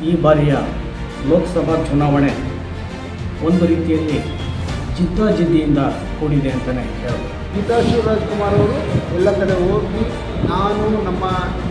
ಈ ಬಾರಿಯ ಲೋಕಸಭಾ ಚುನಾವಣೆ ಒಂದು ರೀತಿಯಲ್ಲಿ ಜಿದ್ದಾಜಿದ್ದಿಯಿಂದ ಕೂಡಿದೆ ಅಂತಲೇ ಹೇಳ್ಬೋದು. ಗೀತಾ ಶಿವರಾಜ್ಕುಮಾರ್ ಅವರು ಎಲ್ಲ ಕಡೆ ಹೋಗಿ ನಾನು ನಮ್ಮ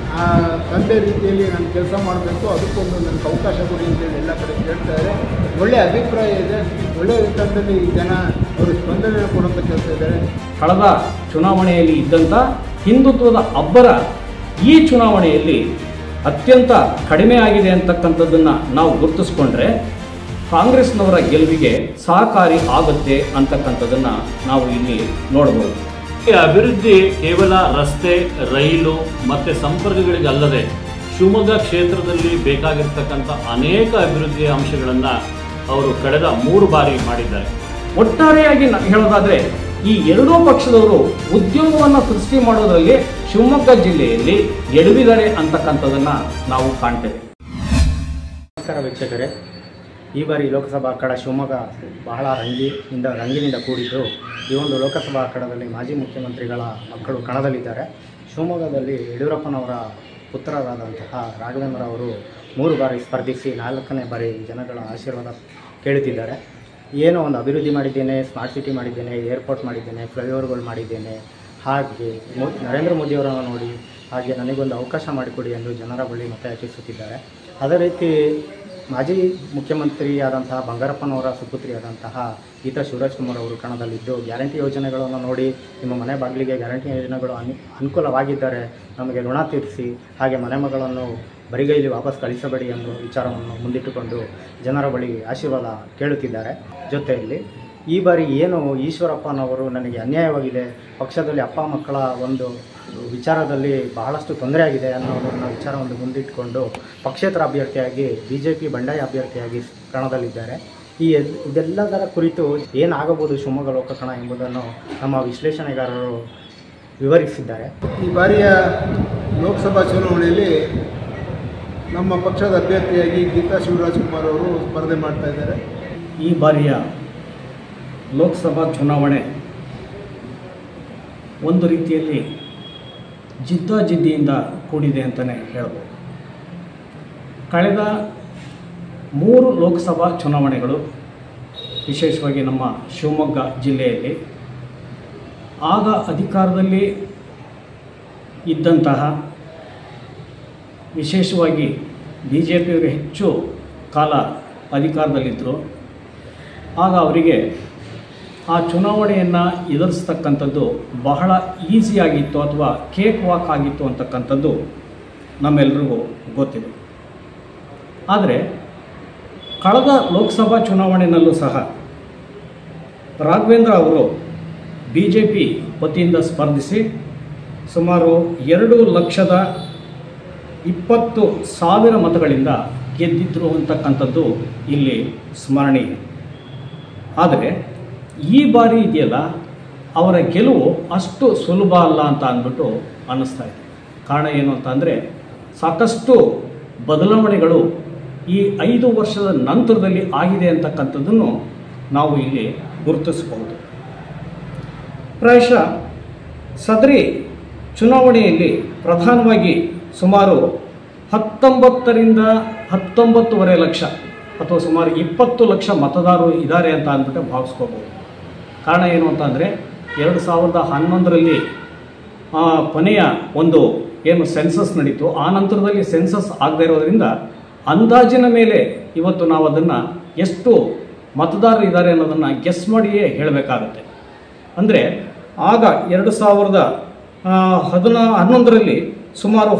ತಂದೆ ರೀತಿಯಲ್ಲಿ ನಾನು ಕೆಲಸ ಮಾಡಬೇಕು, ಅದಕ್ಕೊಂದು ನನಗೆ ಅವಕಾಶ ಕೊಡಿ ಅಂತೇಳಿ ಎಲ್ಲ ಕಡೆ ಕೇಳ್ತಾರೆ. ಒಳ್ಳೆಯ ಅಭಿಪ್ರಾಯ ಇದೆ, ಒಳ್ಳೆಯ ವಿಚಾರದಲ್ಲಿ ಜನ ಅವರು ಸ್ಪಂದನೆ ಕೊಡುವಂಥ ಕೆಲಸ ಇದ್ದಾರೆ. ಕಳೆದ ಚುನಾವಣೆಯಲ್ಲಿ ಇದ್ದಂಥ ಹಿಂದುತ್ವದ ಅಬ್ಬರ ಈ ಚುನಾವಣೆಯಲ್ಲಿ ಅತ್ಯಂತ ಕಡಿಮೆ ಆಗಿದೆ ಅಂತಕ್ಕಂಥದ್ದನ್ನು ನಾವು ಗುರುತಿಸ್ಕೊಂಡ್ರೆ ಕಾಂಗ್ರೆಸ್ನವರ ಗೆಲುವಿಗೆ ಸಹಕಾರಿ ಆಗುತ್ತೆ ಅಂತಕ್ಕಂಥದ್ದನ್ನು ನಾವು ಇಲ್ಲಿ ನೋಡ್ಬೋದು. ಈ ಅಭಿವೃದ್ಧಿ ಕೇವಲ ರಸ್ತೆ, ರೈಲು ಮತ್ತು ಸಂಪರ್ಕಗಳಿಗಲ್ಲದೆ ಶಿವಮೊಗ್ಗ ಕ್ಷೇತ್ರದಲ್ಲಿ ಬೇಕಾಗಿರ್ತಕ್ಕಂಥ ಅನೇಕ ಅಭಿವೃದ್ಧಿಯ ಅಂಶಗಳನ್ನು ಅವರು ಕಳೆದ 3 ಬಾರಿ ಮಾಡಿದ್ದಾರೆ. ಒಟ್ಟಾರೆಯಾಗಿ ಹೇಳೋದಾದರೆ ಈ ಎರಡೂ ಪಕ್ಷದವರು ಉದ್ಯೋಗವನ್ನು ಸೃಷ್ಟಿ ಮಾಡೋದರಲ್ಲಿ ಶಿವಮೊಗ್ಗ ಜಿಲ್ಲೆಯಲ್ಲಿ ಎಡವಿದ್ದಾರೆ ಅಂತಕ್ಕಂಥದ್ದನ್ನು ನಾವು ಕಾಣ್ತೇವೆ. ನಮಸ್ಕಾರ ವೀಕ್ಷಕರೇ, ಈ ಬಾರಿ ಲೋಕಸಭಾ ಅಖಾಡ ಶಿವಮೊಗ್ಗ ಬಹಳ ರಂಗಿನಿಂದ ಕೂಡಿದ್ದು. ಈ ಒಂದು ಲೋಕಸಭಾ ಅಖಾಡದಲ್ಲಿ ಮಾಜಿ ಮುಖ್ಯಮಂತ್ರಿಗಳ ಮಕ್ಕಳು ಕಣದಲ್ಲಿದ್ದಾರೆ. ಶಿವಮೊಗ್ಗದಲ್ಲಿ ಯಡಿಯೂರಪ್ಪನವರ ಪುತ್ರರಾದಂತಹ ರಾಘವೇಂದ್ರ ಅವರು 3 ಬಾರಿ ಸ್ಪರ್ಧಿಸಿ 4ನೇ ಬಾರಿ ಜನಗಳ ಆಶೀರ್ವಾದ ಕೇಳುತ್ತಿದ್ದಾರೆ. ಏನೋ ಒಂದು ಅಭಿವೃದ್ಧಿ ಮಾಡಿದ್ದೇನೆ, ಸ್ಮಾರ್ಟ್ ಸಿಟಿ ಮಾಡಿದ್ದೇನೆ, ಏರ್ಪೋರ್ಟ್ ಮಾಡಿದ್ದೇನೆ, ಫ್ಲೈಓವರ್ಗಳು ಮಾಡಿದ್ದೇನೆ, ಹಾಗೆ ನರೇಂದ್ರ ಮೋದಿಯವರನ್ನು ನೋಡಿ ಹಾಗೆ ನನಗೊಂದು ಅವಕಾಶ ಮಾಡಿಕೊಡಿ ಎಂದು ಜನರ ಬಳಿ ಮತ ಯಾಚಿಸುತ್ತಿದ್ದಾರೆ. ಅದೇ ರೀತಿ ಮಾಜಿ ಮುಖ್ಯಮಂತ್ರಿಯಾದಂತಹ ಬಂಗಾರಪ್ಪನವರ ಸುಪುತ್ರಿಯಾದಂತಹ ಗೀತಾ ಶಿವರಾಜ್ಕುಮಾರ್ ಅವರು ಕಣದಲ್ಲಿದ್ದು ಗ್ಯಾರಂಟಿ ಯೋಜನೆಗಳನ್ನು ನೋಡಿ ನಿಮ್ಮ ಮನೆ ಬಾಗಿಲಿಗೆ ಗ್ಯಾರಂಟಿ ಯೋಜನೆಗಳು ಅನುಕೂಲವಾಗಿದ್ದರೆ ನಮಗೆ ಋಣ ತೀರಿಸಿ, ಹಾಗೆ ಮನೆ ಮಗಳನ್ನು ಬರಿಗೈಲಿ ವಾಪಸ್ ಕಳಿಸಬೇಡಿ ಎಂಬ ವಿಚಾರವನ್ನು ಮುಂದಿಟ್ಟುಕೊಂಡು ಜನರ ಬಳಿ ಆಶೀರ್ವಾದ ಕೇಳುತ್ತಿದ್ದಾರೆ. ಜೊತೆಯಲ್ಲಿ ಈ ಬಾರಿ ಏನು ಈಶ್ವರಪ್ಪನವರು ನನಗೆ ಅನ್ಯಾಯವಾಗಿದೆ, ಪಕ್ಷದಲ್ಲಿ ಅಪ್ಪ ಮಕ್ಕಳ ಒಂದು ವಿಚಾರದಲ್ಲಿ ಬಹಳಷ್ಟು ತೊಂದರೆ ಆಗಿದೆ ಅನ್ನೋದನ್ನು ವಿಚಾರವನ್ನು ಮುಂದಿಟ್ಟುಕೊಂಡು ಪಕ್ಷೇತರ ಅಭ್ಯರ್ಥಿಯಾಗಿ BJP ಬಂಡಾಯ ಅಭ್ಯರ್ಥಿಯಾಗಿ ಕಣದಲ್ಲಿದ್ದಾರೆ. ಇದೆಲ್ಲದರ ಕುರಿತು ಏನಾಗಬಹುದು ಶಿವಮೊಗ್ಗ ಲೋಕಕಣ ಎಂಬುದನ್ನು ನಮ್ಮ ವಿಶ್ಲೇಷಣೆಗಾರರು ವಿವರಿಸಿದ್ದಾರೆ. ಈ ಬಾರಿಯ ಲೋಕಸಭಾ ಚುನಾವಣೆಯಲ್ಲಿ ನಮ್ಮ ಪಕ್ಷದ ಅಭ್ಯರ್ಥಿಯಾಗಿ ಗೀತಾ ಶಿವರಾಜ್ಕುಮಾರ್ ಅವರು ಸ್ಪರ್ಧೆ ಮಾಡ್ತಾ ಇದ್ದಾರೆ. ಈ ಬಾರಿಯ ಲೋಕಸಭಾ ಚುನಾವಣೆ ಒಂದು ರೀತಿಯಲ್ಲಿ ಜಿದ್ದಾಜಿದ್ದಿಯಿಂದ ಕೂಡಿದೆ ಅಂತಲೇ ಹೇಳ್ಬೋದು. ಕಳೆದ 3 ಲೋಕಸಭಾ ಚುನಾವಣೆಗಳು ವಿಶೇಷವಾಗಿ ನಮ್ಮ ಶಿವಮೊಗ್ಗ ಜಿಲ್ಲೆಯಲ್ಲಿ ಆಗ ಅಧಿಕಾರದಲ್ಲಿ ಇದ್ದಂತಹ ವಿಶೇಷವಾಗಿ BJPಯವರು ಹೆಚ್ಚು ಕಾಲ ಅಧಿಕಾರದಲ್ಲಿದ್ದರು. ಆಗ ಅವರಿಗೆ ಆ ಚುನಾವಣೆಯನ್ನು ಎದುರಿಸ್ತಕ್ಕಂಥದ್ದು ಬಹಳ ಈಸಿಯಾಗಿತ್ತು ಅಥವಾ ಕೇಕ್ ವಾಕ್ ಆಗಿತ್ತು ಅಂತಕ್ಕಂಥದ್ದು ನಮ್ಮೆಲ್ಲರಿಗೂ ಗೊತ್ತಿದೆ. ಆದರೆ ಕಳೆದ ಲೋಕಸಭಾ ಚುನಾವಣೆಯಲ್ಲೂ ಸಹ ರಾಘವೇಂದ್ರ ಅವರು BJP ವತಿಯಿಂದ ಸ್ಪರ್ಧಿಸಿ ಸುಮಾರು 2,20,000 ಮತಗಳಿಂದ ಗೆದ್ದಿದ್ರು ಅಂತಕ್ಕಂಥದ್ದು ಇಲ್ಲಿ ಸ್ಮರಣೀಯ. ಆದರೆ ಈ ಬಾರಿ ಇದೆಯಲ್ಲ, ಅವರ ಗೆಲುವು ಅಷ್ಟು ಸುಲಭ ಅಲ್ಲ ಅಂತ ಅಂದ್ಬಿಟ್ಟು ಅನ್ನಿಸ್ತಾ ಇದೆ. ಕಾರಣ ಏನು ಅಂತ ಅಂದರೆ ಸಾಕಷ್ಟು ಬದಲಾವಣೆಗಳು ಈ 5 ವರ್ಷದ ನಂತರದಲ್ಲಿ ಆಗಿದೆ ಅಂತಕ್ಕಂಥದ್ದನ್ನು ನಾವು ಇಲ್ಲಿ ಗುರುತಿಸಬಹುದು. ಪ್ರಾಯಶಃ ಸದರಿ ಚುನಾವಣೆಯಲ್ಲಿ ಪ್ರಧಾನವಾಗಿ ಸುಮಾರು 19 ಲಕ್ಷ ಅಥವಾ ಸುಮಾರು 20 ಲಕ್ಷ ಮತದಾರರು ಇದ್ದಾರೆ ಅಂತ ಅಂದ್ಬಿಟ್ಟು ಭಾವಿಸ್ಕೋಬೋದು. ಕಾರಣ ಏನು ಅಂತ ಅಂದರೆ 2011ರಲ್ಲಿ ಕೊನೆಯ ಒಂದು ಏನು ಸೆನ್ಸಸ್ ನಡೀತು, ಆ ನಂತರದಲ್ಲಿ ಸೆನ್ಸಸ್ ಆಗದೇ ಇರೋದರಿಂದ ಅಂದಾಜಿನ ಮೇಲೆ ಇವತ್ತು ನಾವು ಅದನ್ನು ಎಷ್ಟು ಮತದಾರರು ಇದ್ದಾರೆ ಅನ್ನೋದನ್ನು ಗೆಸ್ ಮಾಡಿಯೇ ಹೇಳಬೇಕಾಗತ್ತೆ. ಅಂದರೆ ಆಗ 2011ರಲ್ಲಿ ಸುಮಾರು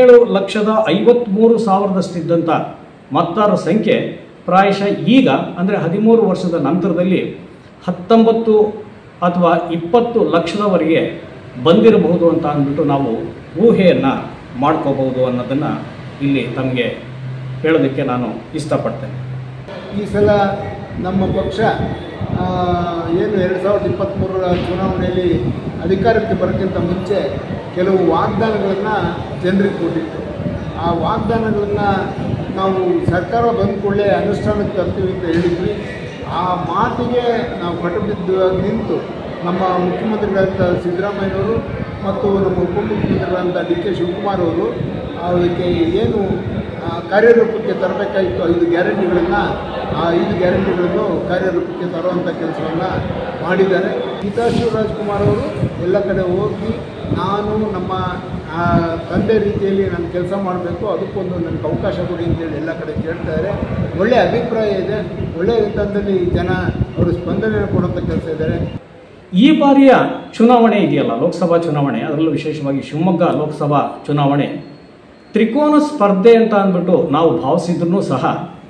17,53,000 ಮತದಾರರ ಸಂಖ್ಯೆ ಪ್ರಾಯಶಃ ಈಗ ಅಂದರೆ 13 ವರ್ಷದ ನಂತರದಲ್ಲಿ 19 ಅಥವಾ 20 ಲಕ್ಷದವರೆಗೆ ಬಂದಿರಬಹುದು ಅಂತ ಅಂದ್ಬಿಟ್ಟು ನಾವು ಊಹೆಯನ್ನು ಮಾಡ್ಕೋಬಹುದು ಅನ್ನೋದನ್ನು ಇಲ್ಲಿ ತಮಗೆ ಹೇಳೋದಕ್ಕೆ ನಾನು ಇಷ್ಟಪಡ್ತೇನೆ. ಈ ಸಲ ನಮ್ಮ ಪಕ್ಷ ಏನು 2023ರ ಚುನಾವಣೆಯಲ್ಲಿ ಅಧಿಕಾರಕ್ಕೆ ಬರೋಕ್ಕಿಂತ ಮುಂಚೆ ಕೆಲವು ವಾಗ್ದಾನಗಳನ್ನು ಜನರಿಗೆ ಕೊಟ್ಟಿತ್ತು. ಆ ವಾಗ್ದಾನಗಳನ್ನು ನಾವು ಸರ್ಕಾರ ಬಂದ ಕೂಡಲೇ ಅನುಷ್ಠಾನಕ್ಕೆ ತರ್ತೀವಿ ಅಂತ ಹೇಳಿದ್ವಿ. ಆ ಮಾತಿಗೆ ನಾವು ಕಟ್ಟುಬಿದ್ದು ನಿಂತು ನಮ್ಮ ಮುಖ್ಯಮಂತ್ರಿಗಳಾದಂಥ ಸಿದ್ದರಾಮಯ್ಯನವರು ಮತ್ತು ನಮ್ಮ ಉಪಮುಖ್ಯಮಂತ್ರಿಗಳಾದಂಥ DK ಶಿವಕುಮಾರ್ ಅವರು ಅದಕ್ಕೆ ಏನು ಕಾರ್ಯರೂಪಕ್ಕೆ ತರಬೇಕಾಗಿತ್ತು 5 ಗ್ಯಾರಂಟಿಗಳನ್ನು. ಆ 5 ಗ್ಯಾರಂಟಿಗಳನ್ನು ಕಾರ್ಯರೂಪಕ್ಕೆ ತರುವಂಥ ಕೆಲಸವನ್ನು ಮಾಡಿದ್ದಾರೆ. ಗೀತಾ ಶಿವರಾಜ್ಕುಮಾರ್ ಅವರು ಎಲ್ಲ ಕಡೆ ಹೋಗಿ ನಾನು ನಮ್ಮ ತಂದೆ ರೀತಿಯಲ್ಲಿ ನಾನು ಕೆಲಸ ಮಾಡಬೇಕು, ಅದಕ್ಕೊಂದು ನನಗೆ ಅವಕಾಶ ಕೊಡಿ ಅಂತೇಳಿ ಎಲ್ಲ ಕಡೆ ಕೇಳ್ತಾರೆ. ಒಳ್ಳೆಯ ಅಭಿಪ್ರಾಯ ಇದೆ. ಒಳ್ಳೆಯ ವಿಧಾನದಲ್ಲಿ ಜನ ಅವರು ಸ್ಪಂದನೆಯನ್ನು ಕೊಡುವಂಥ ಕೆಲಸ ಇದ್ದಾರೆ. ಈ ಬಾರಿಯ ಚುನಾವಣೆ ಇದೆಯಲ್ಲ, ಲೋಕಸಭಾ ಚುನಾವಣೆ, ಅದರಲ್ಲೂ ವಿಶೇಷವಾಗಿ ಶಿವಮೊಗ್ಗ ಲೋಕಸಭಾ ಚುನಾವಣೆ ತ್ರಿಕೋನ ಸ್ಪರ್ಧೆ ಅಂತ ಅಂದ್ಬಿಟ್ಟು ನಾವು ಭಾವಿಸಿದ್ರೂ ಸಹ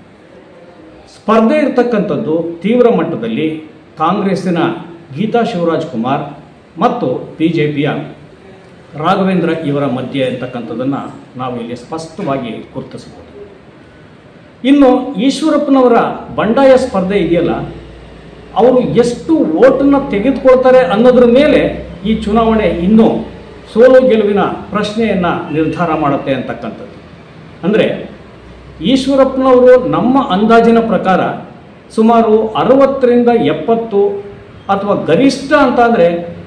ಸ್ಪರ್ಧೆ ಇರತಕ್ಕಂಥದ್ದು ತೀವ್ರ ಮಟ್ಟದಲ್ಲಿ ಕಾಂಗ್ರೆಸ್ಸಿನ ಗೀತಾ ಶಿವರಾಜ್ಕುಮಾರ್ ಮತ್ತು BJPಯ ರಾಘವೇಂದ್ರ ಇವರ ಮಧ್ಯೆ ಅಂತಕ್ಕಂಥದ್ದನ್ನು ನಾವು ಇಲ್ಲಿ ಸ್ಪಷ್ಟವಾಗಿ ಗುರುತಿಸಬಹುದು. ಇನ್ನು ಈಶ್ವರಪ್ಪನವರ ಬಂಡಾಯ ಸ್ಪರ್ಧೆ ಇದೆಯಲ್ಲ, ಅವರು ಎಷ್ಟು ಓಟನ್ನು ತೆಗೆದುಕೊಳ್ತಾರೆ ಅನ್ನೋದ್ರ ಮೇಲೆ ಈ ಚುನಾವಣೆ ಇನ್ನೂ ಸೋಲು ಗೆಲುವಿನ ಪ್ರಶ್ನೆಯನ್ನು ನಿರ್ಧಾರ ಮಾಡುತ್ತೆ ಅಂತಕ್ಕಂಥದ್ದು. ಅಂದರೆ ಈಶ್ವರಪ್ಪನವರು ನಮ್ಮ ಅಂದಾಜಿನ ಪ್ರಕಾರ ಸುಮಾರು 60ರಿಂದ 70 ಅಥವಾ ಗರಿಷ್ಠ ಅಂತ ಅಂದರೆ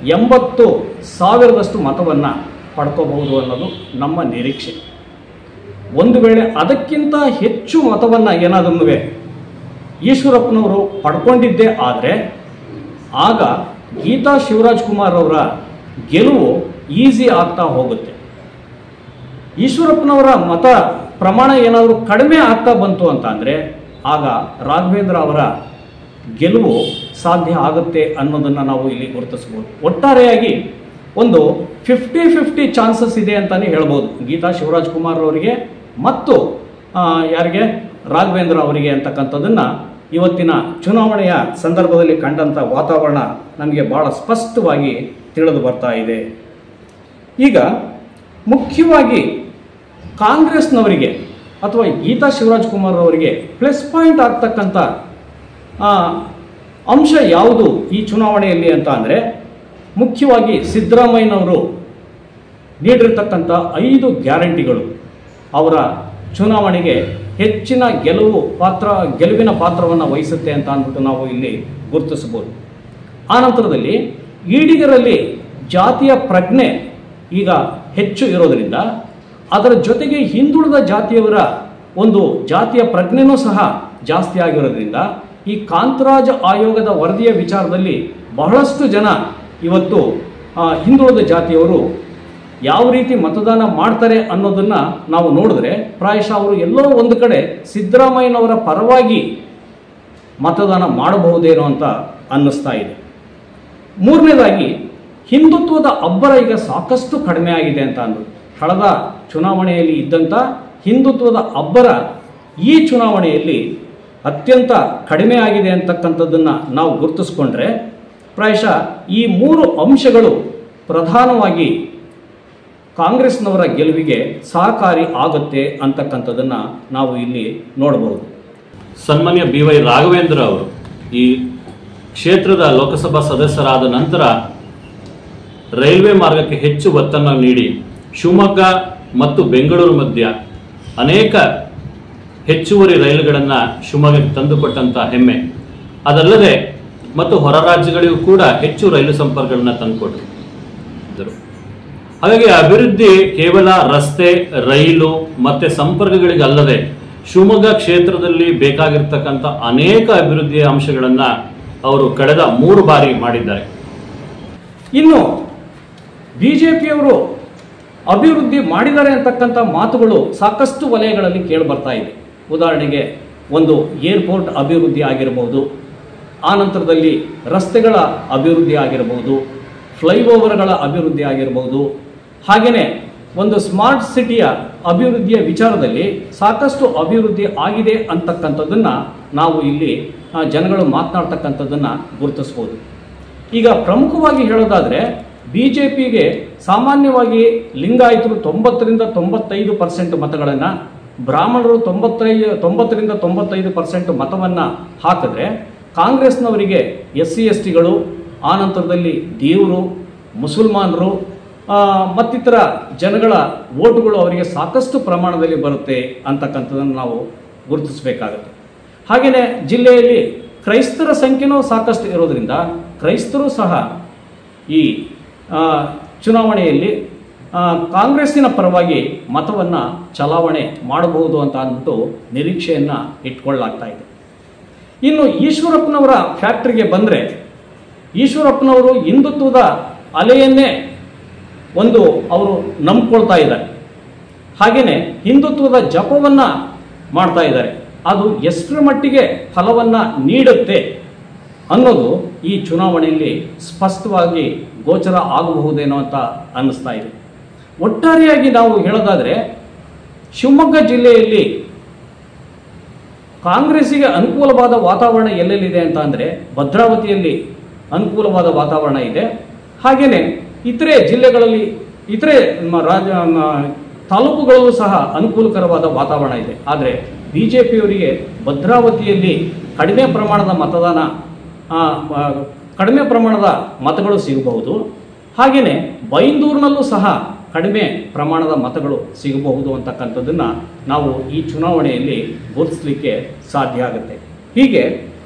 80,000 ಮತವನ್ನು ಪಡ್ಕೋಬಹುದು ಅನ್ನೋದು ನಮ್ಮ ನಿರೀಕ್ಷೆ. ಒಂದು ವೇಳೆ ಅದಕ್ಕಿಂತ ಹೆಚ್ಚು ಮತವನ್ನು ಏನಾದ್ರೂ ಈಶ್ವರಪ್ಪನವರು ಪಡ್ಕೊಂಡಿದ್ದೇ ಆದರೆ ಆಗ ಗೀತಾ ಶಿವರಾಜ್ಕುಮಾರ್ ಅವರ ಗೆಲುವು ಈಸಿ ಆಗ್ತಾ ಹೋಗುತ್ತೆ. ಈಶ್ವರಪ್ಪನವರ ಮತ ಪ್ರಮಾಣ ಏನಾದರೂ ಕಡಿಮೆ ಆಗ್ತಾ ಬಂತು ಅಂತ ಅಂದರೆ ಆಗ ರಾಘವೇಂದ್ರ ಅವರ ಗೆಲುವು ಸಾಧ್ಯ ಆಗುತ್ತೆ ಅನ್ನೋದನ್ನು ನಾವು ಇಲ್ಲಿ ಗುರುತಿಸ್ಬೋದು. ಒಟ್ಟಾರೆಯಾಗಿ ಒಂದು 50-50 ಚಾನ್ಸಸ್ ಇದೆ ಅಂತಲೇ ಹೇಳ್ಬೋದು ಗೀತಾ ಶಿವರಾಜ್ಕುಮಾರ್ ಅವರಿಗೆ ಮತ್ತು ಯಾರಿಗೆ ರಾಘವೇಂದ್ರ ಅವರಿಗೆ ಅಂತಕ್ಕಂಥದ್ದನ್ನು ಇವತ್ತಿನ ಚುನಾವಣೆಯ ಸಂದರ್ಭದಲ್ಲಿ ಕಂಡಂಥ ವಾತಾವರಣ ನಮಗೆ ಭಾಳ ಸ್ಪಷ್ಟವಾಗಿ ತಿಳಿದು ಬರ್ತಾ ಇದೆ. ಈಗ ಮುಖ್ಯವಾಗಿ ಕಾಂಗ್ರೆಸ್ನವರಿಗೆ ಅಥವಾ ಗೀತಾ ಶಿವರಾಜ್ಕುಮಾರ್ ಅವರಿಗೆ ಪ್ಲಸ್ ಪಾಯಿಂಟ್ ಆಗ್ತಕ್ಕಂಥ ಅಂಶ ಯಾವುದು ಈ ಚುನಾವಣೆಯಲ್ಲಿ ಅಂತ ಅಂದರೆ ಮುಖ್ಯವಾಗಿ ಸಿದ್ದರಾಮಯ್ಯನವರು ನೀಡಿರ್ತಕ್ಕಂಥ 5 ಗ್ಯಾರಂಟಿಗಳು ಅವರ ಚುನಾವಣೆಗೆ ಹೆಚ್ಚಿನ ಗೆಲುವಿನ ಪಾತ್ರವನ್ನು ವಹಿಸುತ್ತೆ ಅಂತ ಅಂದ್ಬಿಟ್ಟು ನಾವು ಇಲ್ಲಿ ಗುರುತಿಸಬಹುದು. ಆನಂತರದಲ್ಲಿ ಈಡಿಗರಲ್ಲಿ ಜಾತಿಯ ಪ್ರಜ್ಞೆ ಈಗ ಹೆಚ್ಚು ಇರೋದರಿಂದ ಅದರ ಜೊತೆಗೆ ಹಿಂದುಳಿದ ಜಾತಿಯವರ ಒಂದು ಜಾತಿಯ ಪ್ರಜ್ಞೆನೂ ಸಹ ಜಾಸ್ತಿ ಆಗಿರೋದ್ರಿಂದ ಈ ಕಾಂತರಾಜ್ ಆಯೋಗದ ವರದಿಯ ವಿಚಾರದಲ್ಲಿ ಬಹಳಷ್ಟು ಜನ ಇವತ್ತು ಹಿಂದುಳಿದ ಜಾತಿಯವರು ಯಾವ ರೀತಿ ಮತದಾನ ಮಾಡ್ತಾರೆ ಅನ್ನೋದನ್ನು ನಾವು ನೋಡಿದ್ರೆ ಪ್ರಾಯಶಃ ಅವರು ಎಲ್ಲೋ ಒಂದು ಕಡೆ ಸಿದ್ದರಾಮಯ್ಯನವರ ಪರವಾಗಿ ಮತದಾನ ಮಾಡಬಹುದೇನೋ ಅಂತ ಅನ್ನಿಸ್ತಾ ಇದೆ. ಮೂರನೇದಾಗಿ ಹಿಂದುತ್ವದ ಅಬ್ಬರ ಈಗ ಸಾಕಷ್ಟು ಕಡಿಮೆ ಆಗಿದೆ ಅಂತ ಅಂದ್ಬಿಟ್ಟು ಕಳೆದ ಚುನಾವಣೆಯಲ್ಲಿ ಇದ್ದಂಥ ಹಿಂದುತ್ವದ ಅಬ್ಬರ ಈ ಚುನಾವಣೆಯಲ್ಲಿ ಅತ್ಯಂತ ಕಡಿಮೆ ಆಗಿದೆ ಅಂತಕ್ಕಂಥದ್ದನ್ನು ನಾವು ಗುರುತಿಸ್ಕೊಂಡ್ರೆ ಪ್ರಾಯಶಃ ಈ 3 ಅಂಶಗಳು ಪ್ರಧಾನವಾಗಿ ಕಾಂಗ್ರೆಸ್ನವರ ಗೆಲುವಿಗೆ ಸಹಕಾರಿ ಆಗುತ್ತೆ ಅಂತಕ್ಕಂಥದ್ದನ್ನು ನಾವು ಇಲ್ಲಿ ನೋಡಬಹುದು. ಸನ್ಮಾನ್ಯ BY ರಾಘವೇಂದ್ರ ಅವರು ಈ ಕ್ಷೇತ್ರದ ಲೋಕಸಭಾ ಸದಸ್ಯರಾದ ನಂತರ ರೈಲ್ವೆ ಮಾರ್ಗಕ್ಕೆ ಹೆಚ್ಚು ಒತ್ತನ್ನು ನೀಡಿ ಶಿವಮೊಗ್ಗ ಮತ್ತು ಬೆಂಗಳೂರು ಮಧ್ಯ ಅನೇಕ ಹೆಚ್ಚುವರಿ ರೈಲುಗಳನ್ನು ಶಿವಮೊಗ್ಗಕ್ಕೆ ತಂದುಕೊಟ್ಟಂಥ ಹೆಮ್ಮೆ. ಅದಲ್ಲದೆ ಮತ್ತು ಹೊರ ರಾಜ್ಯಗಳಿಗೂ ಕೂಡ ಹೆಚ್ಚು ರೈಲು ಸಂಪರ್ಕಗಳನ್ನು ತಂದುಕೊಟ್ಟರು. ಹಾಗಾಗಿ ಅಭಿವೃದ್ಧಿ ಕೇವಲ ರಸ್ತೆ, ರೈಲು ಮತ್ತು ಸಂಪರ್ಕಗಳಿಗಲ್ಲದೆ ಶಿವಮೊಗ್ಗ ಕ್ಷೇತ್ರದಲ್ಲಿ ಬೇಕಾಗಿರ್ತಕ್ಕಂಥ ಅನೇಕ ಅಭಿವೃದ್ಧಿಯ ಅಂಶಗಳನ್ನು ಅವರು ಕಳೆದ 3 ಬಾರಿ ಮಾಡಿದ್ದಾರೆ. ಇನ್ನು BJPಯವರು ಅಭಿವೃದ್ಧಿ ಮಾಡಿದ್ದಾರೆ ಅಂತಕ್ಕಂಥ ಮಾತುಗಳು ಸಾಕಷ್ಟು ವಲಯಗಳಲ್ಲಿ ಕೇಳಿಬರ್ತಾ ಇದೆ. ಉದಾಹರಣೆಗೆ ಒಂದು ಏರ್ಪೋರ್ಟ್ ಅಭಿವೃದ್ಧಿ ಆಗಿರಬಹುದು, ಆನಂತರದಲ್ಲಿ ರಸ್ತೆಗಳ ಅಭಿವೃದ್ಧಿ ಆಗಿರಬಹುದು, ಫ್ಲೈಓವರ್ಗಳ ಅಭಿವೃದ್ಧಿ ಆಗಿರಬಹುದು, ಹಾಗೆಯೇ ಒಂದು ಸ್ಮಾರ್ಟ್ ಸಿಟಿಯ ಅಭಿವೃದ್ಧಿಯ ವಿಚಾರದಲ್ಲಿ ಸಾಕಷ್ಟು ಅಭಿವೃದ್ಧಿ ಆಗಿದೆ ಅಂತಕ್ಕಂಥದ್ದನ್ನು ನಾವು ಇಲ್ಲಿ ಜನಗಳು ಮಾತನಾಡ್ತಕ್ಕಂಥದ್ದನ್ನು ಗುರುತಿಸ್ಬೋದು. ಈಗ ಪ್ರಮುಖವಾಗಿ ಹೇಳೋದಾದರೆ BJPಗೆ ಸಾಮಾನ್ಯವಾಗಿ ಲಿಂಗಾಯತರು 90ರಿಂದ 95% ಮತಗಳನ್ನು, ಬ್ರಾಹ್ಮಣರು 90ರಿಂದ 95% ಮತವನ್ನು ಹಾಕಿದ್ರೆ ಕಾಂಗ್ರೆಸ್ನವರಿಗೆ SC STಗಳು, ಆನಂತರದಲ್ಲಿ ದೇವರು, ಮುಸಲ್ಮಾನರು ಮತ್ತಿತರ ಜನಗಳ ವೋಟುಗಳು ಅವರಿಗೆ ಸಾಕಷ್ಟು ಪ್ರಮಾಣದಲ್ಲಿ ಬರುತ್ತೆ ಅಂತಕ್ಕಂಥದ್ದನ್ನು ನಾವು ಗುರುತಿಸಬೇಕಾಗುತ್ತೆ. ಹಾಗೆಯೇ ಜಿಲ್ಲೆಯಲ್ಲಿ ಕ್ರೈಸ್ತರ ಸಂಖ್ಯೆನೂ ಸಾಕಷ್ಟು ಇರೋದರಿಂದ ಕ್ರೈಸ್ತರು ಸಹ ಈ ಚುನಾವಣೆಯಲ್ಲಿ ಕಾಂಗ್ರೆಸ್ಸಿನ ಪರವಾಗಿ ಮತವನ್ನು ಚಲಾವಣೆ ಮಾಡಬಹುದು ಅಂತ ಅಂದ್ಬಿಟ್ಟು ನಿರೀಕ್ಷೆಯನ್ನು ಇಟ್ಕೊಳ್ಳಲಾಗ್ತಾ ಇದೆ. ಇನ್ನು ಈಶ್ವರಪ್ಪನವರ ಫ್ಯಾಕ್ಟ್ರಿಗೆ ಬಂದರೆ, ಈಶ್ವರಪ್ಪನವರು ಹಿಂದುತ್ವದ ಅಲೆಯನ್ನೇ ಅವರು ನಂಬ್ಕೊಳ್ತಾ ಇದ್ದಾರೆ. ಹಾಗೆಯೇ ಹಿಂದುತ್ವದ ಜಪವನ್ನು ಮಾಡ್ತಾ ಇದ್ದಾರೆ. ಅದು ಎಷ್ಟರ ಮಟ್ಟಿಗೆ ಫಲವನ್ನು ನೀಡುತ್ತೆ ಅನ್ನೋದು ಈ ಚುನಾವಣೆಯಲ್ಲಿ ಸ್ಪಷ್ಟವಾಗಿ ಗೋಚರ ಆಗಬಹುದೇನೋ ಅಂತ ಅನ್ನಿಸ್ತಾ ಇದೆ. ಒಟ್ಟಾರೆಯಾಗಿ ನಾವು ಹೇಳೋದಾದರೆ, ಶಿವಮೊಗ್ಗ ಜಿಲ್ಲೆಯಲ್ಲಿ ಕಾಂಗ್ರೆಸ್ಸಿಗೆ ಅನುಕೂಲವಾದ ವಾತಾವರಣ ಎಲ್ಲೆಲ್ಲಿದೆ ಅಂತ ಅಂದರೆ, ಭದ್ರಾವತಿಯಲ್ಲಿ ಅನುಕೂಲವಾದ ವಾತಾವರಣ ಇದೆ. ಹಾಗೆಯೇ ಇತರೆ ಜಿಲ್ಲೆಗಳಲ್ಲಿ, ಇತರೆ ತಾಲೂಕುಗಳಲ್ಲೂ ಸಹ ಅನುಕೂಲಕರವಾದ ವಾತಾವರಣ ಇದೆ. ಆದರೆ BJPಯವರಿಗೆ ಭದ್ರಾವತಿಯಲ್ಲಿ ಕಡಿಮೆ ಪ್ರಮಾಣದ ಮತಗಳು ಸಿಗಬಹುದು. ಹಾಗೆಯೇ ಬೈಂದೂರಿನಲ್ಲೂ ಸಹ ಕಡಿಮೆ ಪ್ರಮಾಣದ ಮತಗಳು ಸಿಗಬಹುದು ಅಂತಕ್ಕಂಥದ್ದನ್ನು ನಾವು ಈ ಚುನಾವಣೆಯಲ್ಲಿ ಗುರುತಿಸಲಿಕ್ಕೆ ಸಾಧ್ಯ ಆಗುತ್ತೆ. ಹೀಗೆ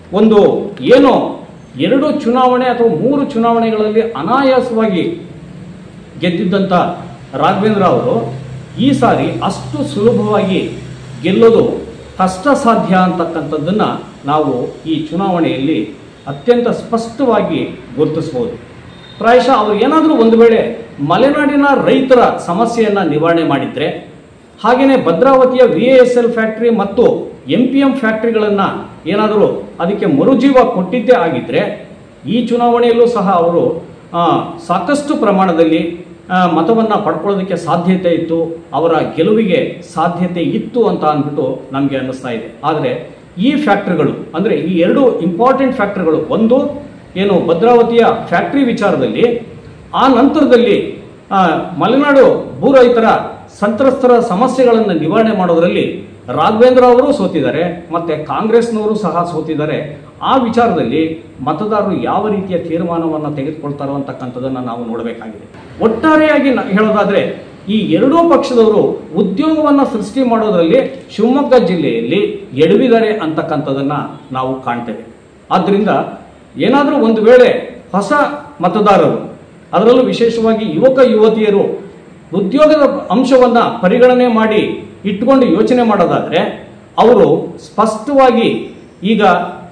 ಏನೋ 2 ಚುನಾವಣೆ ಅಥವಾ 3 ಚುನಾವಣೆಗಳಲ್ಲಿ ಅನಾಯಾಸವಾಗಿ ಗೆದ್ದಿದ್ದಂಥ ರಾಘವೇಂದ್ರ ಅವರು ಈ ಸಾರಿ ಅಷ್ಟು ಸುಲಭವಾಗಿ ಗೆಲ್ಲೋದು ಕಷ್ಟ ಸಾಧ್ಯ ಅಂತಕ್ಕಂಥದ್ದನ್ನು ನಾವು ಈ ಚುನಾವಣೆಯಲ್ಲಿ ಅತ್ಯಂತ ಸ್ಪಷ್ಟವಾಗಿ ಗುರುತಿಸ್ಬೋದು. ಪ್ರಾಯಶಃ ಅವರು ಏನಾದರೂ ಒಂದು ವೇಳೆ ಮಲೆನಾಡಿನ ರೈತರ ಸಮಸ್ಯೆಯನ್ನು ನಿವಾರಣೆ ಮಾಡಿದರೆ, ಹಾಗೆಯೇ ಭದ್ರಾವತಿಯ VASL ಫ್ಯಾಕ್ಟ್ರಿ ಮತ್ತು MPM ಫ್ಯಾಕ್ಟ್ರಿಗಳನ್ನು ಏನಾದರೂ ಅದಕ್ಕೆ ಮರುಜೀವ ಕೊಟ್ಟಿದ್ದೇ ಆಗಿದ್ದರೆ, ಈ ಚುನಾವಣೆಯಲ್ಲೂ ಸಹ ಅವರು ಸಾಕಷ್ಟು ಪ್ರಮಾಣದಲ್ಲಿ ಮತವನ್ನು ಪಡ್ಕೊಳ್ಳೋದಕ್ಕೆ ಸಾಧ್ಯತೆ ಇತ್ತು, ಅವರ ಗೆಲುವಿಗೆ ಸಾಧ್ಯತೆ ಇತ್ತು ಅಂತ ಅಂದ್ಬಿಟ್ಟು ನಮಗೆ ಅನ್ನಿಸ್ತಾ ಇದೆ. ಆದರೆ ಈ ಫ್ಯಾಕ್ಟ್ರಿಗಳು ಅಂದರೆ ಈ 2 ಇಂಪಾರ್ಟೆಂಟ್ ಫ್ಯಾಕ್ಟ್ರಿಗಳು, ಒಂದು ಏನು ಭದ್ರಾವತಿಯ ಫ್ಯಾಕ್ಟ್ರಿ ವಿಚಾರದಲ್ಲಿ, ಆ ನಂತರದಲ್ಲಿ ಮಲೆನಾಡು ಭೂ ರೈತರ ಸಂತ್ರಸ್ತರ ಸಮಸ್ಯೆಗಳನ್ನು ನಿವಾರಣೆ ಮಾಡೋದರಲ್ಲಿ ರಾಘವೇಂದ್ರ ಅವರು ಸೋತಿದ್ದಾರೆ ಮತ್ತು ಕಾಂಗ್ರೆಸ್ನವರು ಸಹ ಸೋತಿದ್ದಾರೆ. ಆ ವಿಚಾರದಲ್ಲಿ ಮತದಾರರು ಯಾವ ರೀತಿಯ ತೀರ್ಮಾನವನ್ನು ತೆಗೆದುಕೊಳ್ತಾರೋ ಅಂತಕ್ಕಂಥದ್ದನ್ನು ನಾವು ನೋಡಬೇಕಾಗಿದೆ. ಒಟ್ಟಾರೆಯಾಗಿ ಹೇಳೋದಾದರೆ, ಈ 2 ಪಕ್ಷದವರು ಉದ್ಯೋಗವನ್ನು ಸೃಷ್ಟಿ ಮಾಡೋದರಲ್ಲಿ ಶಿವಮೊಗ್ಗ ಜಿಲ್ಲೆಯಲ್ಲಿ ಎಡವಿದ್ದಾರೆ ಅಂತಕ್ಕಂಥದ್ದನ್ನು ನಾವು ಕಾಣ್ತೇವೆ. ಆದ್ದರಿಂದ ಏನಾದರೂ ಒಂದು ವೇಳೆ ಹೊಸ ಮತದಾರರು, ಅದರಲ್ಲೂ ವಿಶೇಷವಾಗಿ ಯುವಕ ಯುವತಿಯರು ಉದ್ಯೋಗದ ಅಂಶವನ್ನು ಪರಿಗಣನೆ ಮಾಡಿ ಇಟ್ಟುಕೊಂಡು ಯೋಚನೆ ಮಾಡೋದಾದರೆ, ಅವರು ಸ್ಪಷ್ಟವಾಗಿ ಈಗ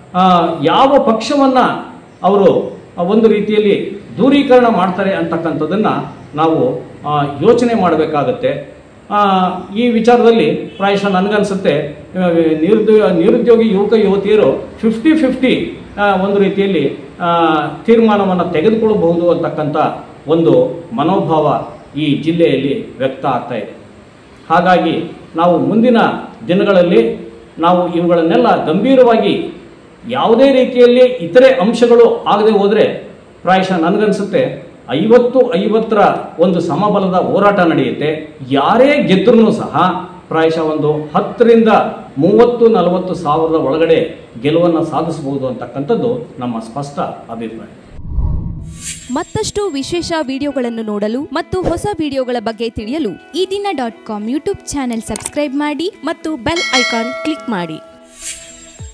ಯಾವ ಪಕ್ಷವನ್ನು ಅವರು ಒಂದು ರೀತಿಯಲ್ಲಿ ದೂರೀಕರಣ ಮಾಡ್ತಾರೆ ಅಂತಕ್ಕಂಥದ್ದನ್ನು ನಾವು ಯೋಚನೆ ಮಾಡಬೇಕಾಗತ್ತೆ. ಈ ವಿಚಾರದಲ್ಲಿ ಪ್ರಾಯಶಃ ನನಗನ್ಸುತ್ತೆ ನಿರುದ್ಯೋಗಿ ಯುವಕ ಯುವತಿಯರು 50-50 ಒಂದು ರೀತಿಯಲ್ಲಿ ತೀರ್ಮಾನವನ್ನು ತೆಗೆದುಕೊಳ್ಳಬಹುದು ಅಂತಕ್ಕಂಥ ಒಂದು ಮನೋಭಾವ ಈ ಜಿಲ್ಲೆಯಲ್ಲಿ ವ್ಯಕ್ತ ಆಗ್ತಾ ಇದೆ. ಹಾಗಾಗಿ ನಾವು ಮುಂದಿನ ದಿನಗಳಲ್ಲಿ ನಾವು ಇವುಗಳನ್ನೆಲ್ಲ ಗಂಭೀರವಾಗಿ ಯಾವುದೇ ರೀತಿಯಲ್ಲಿ ಇತರೆ ಅಂಶಗಳು ಆಗದೆ ಹೋದರೆ ಪ್ರಾಯಶಃ ನನಗನ್ಸುತ್ತೆ 50-50ರ ಒಂದು ಸಮಬಲದ ಹೋರಾಟ ನಡೆಯುತ್ತೆ. ಯಾರೇ ಗೆದ್ದರೂ ಸಹ ಪ್ರಾಯಶಃ ಒಂದು 10ರಿಂದ 30-40 ಸಾವಿರದ ಒಳಗಡೆ ಗೆಲುವನ್ನು ಸಾಧಿಸಬಹುದು ಅಂತಕ್ಕಂಥದ್ದು ನಮ್ಮ ಸ್ಪಷ್ಟ ಅಭಿಪ್ರಾಯ. ಮತ್ತಷ್ಟು ವಿಶೇಷ ವಿಡಿಯೋಗಳನ್ನು ನೋಡಲು ಮತ್ತು ಹೊಸ ವಿಡಿಯೋಗಳ ಬಗ್ಗೆ ತಿಳಿಯಲು eDina.com ಯೂಟ್ಯೂಬ್ ಚಾನೆಲ್ ಸಬ್ಸ್ಕ್ರೈಬ್ ಮಾಡಿ ಮತ್ತು ಬೆಲ್ ಐಕಾನ್ ಕ್ಲಿಕ್ ಮಾಡಿ.